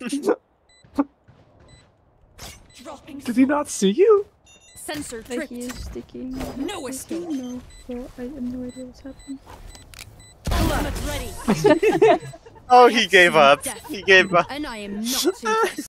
Did he not see you? Sensor Like tripped. he is sticking. No escape. No, well, I have no idea what's happening. Ultimate ready. Oh, he gave up. He gave up. And I am not impressed.